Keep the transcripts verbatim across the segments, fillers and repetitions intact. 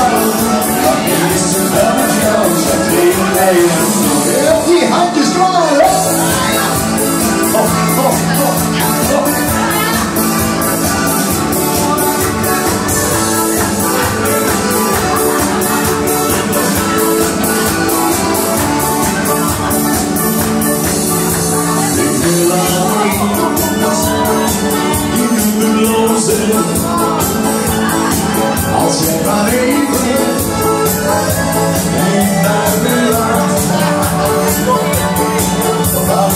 Die Hand ist dran! Oh, oh, oh, oh. Als jij maar even niet naar me laat, dan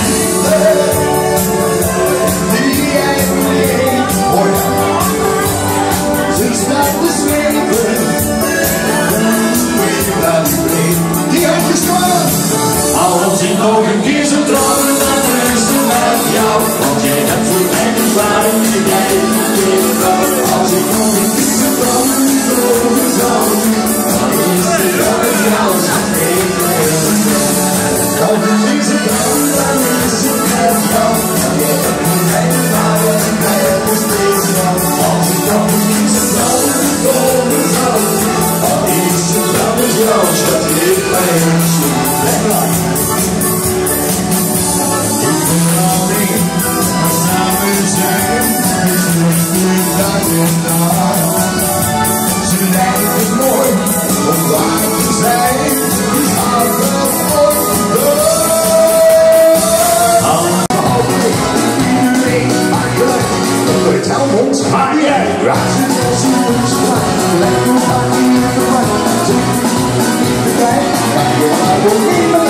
die jij beleeft, hoor je, ze staat te zweven, weet je waar die bleef, die handjes kwaad. Als ik nog een keer zou trouwen, dan is het met jou, want jij hebt voor mij de zware die jij niet vrouw. Als ik nog een keer zou trouwen, dan zou ik, dan is het wel met jou, zo even. Dan is het trouwen, dan is het met jou, want jij hebt voor mij de zware die jij hebt dus deze vrouw. Als ik nog een keer zou trouwen, dan zou ik, dan is het wel met jou, zo even. Lekker lang. Ze lijkt het mooi om waar te zijn, die houdt wel voor de iedereen maakt gelijk, het helpt ons, maar jij raakt het als je moet slaan. Lekker gaat hier in de markt, zoek je niet de tijd, maar je gaat ook niet meer.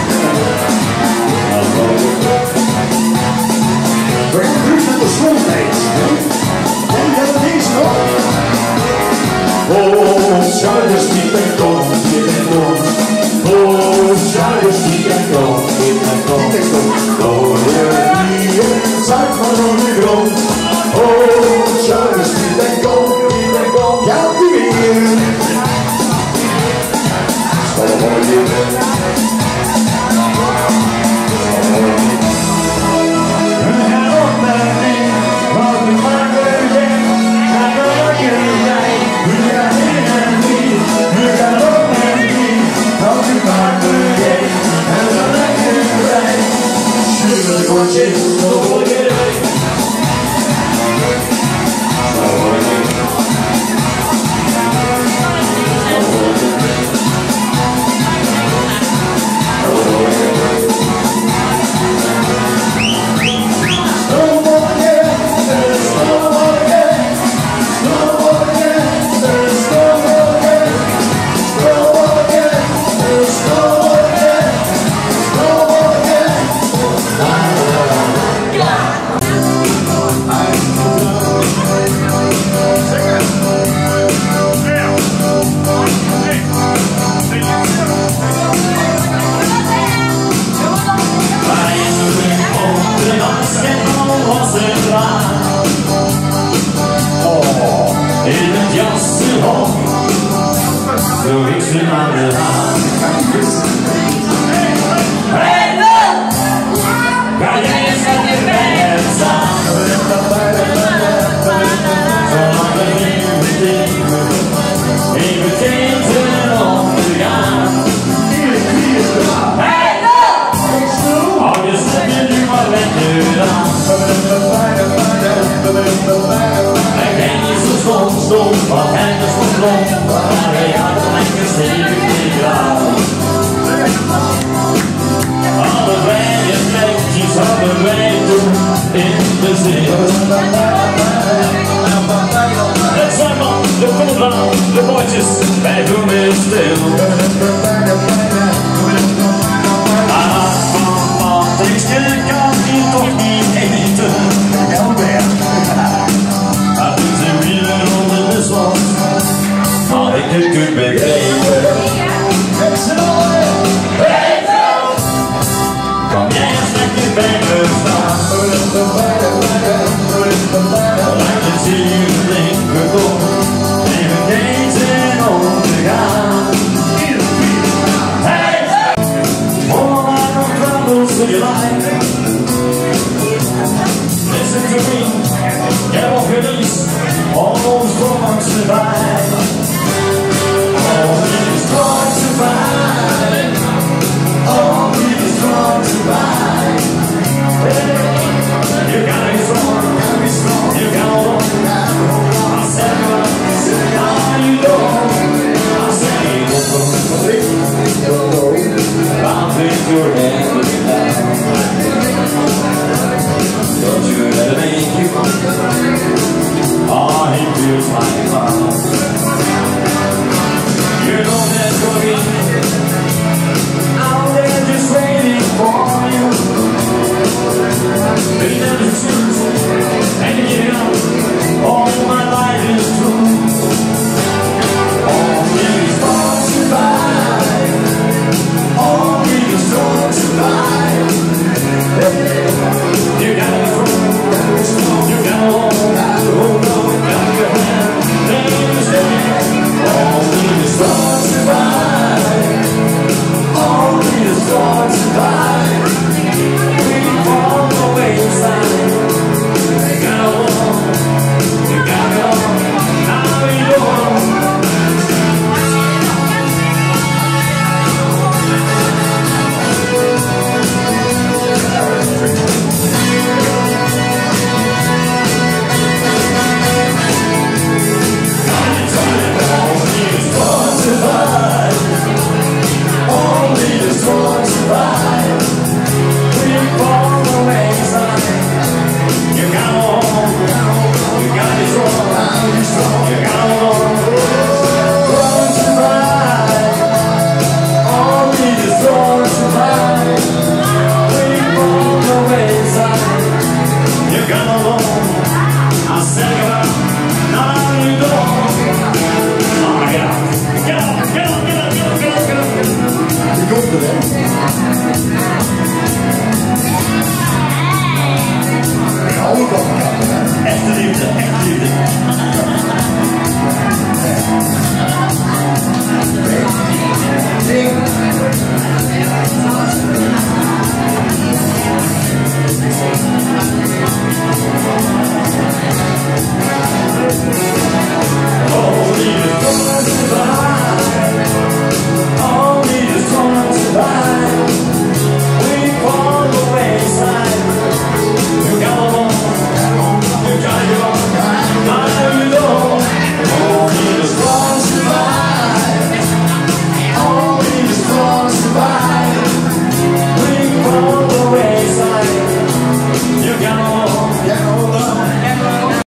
Bring the truth to the school day. in the city. Le serment, le combat, le voices, bedroom is still. Ah, maman, tänk quelqu'un qui t'ont hate. Avec ses mille jours de naissance, avec quelques bébés. Combien c'est qui fait le sang? I can see you think we're cool, even gazing on the ground. Hey! All I know troubles in your life. Listen to me, get off your knees, all those wrongs survive. All these wrongs survive. All these wrongs survive. Hey! You gotta be strong, you gotta be strong, you gotta walk around. I said, how you doing? I say, I'll take your hand with me now. Don't you let it make you. Oh, he feels like a clown.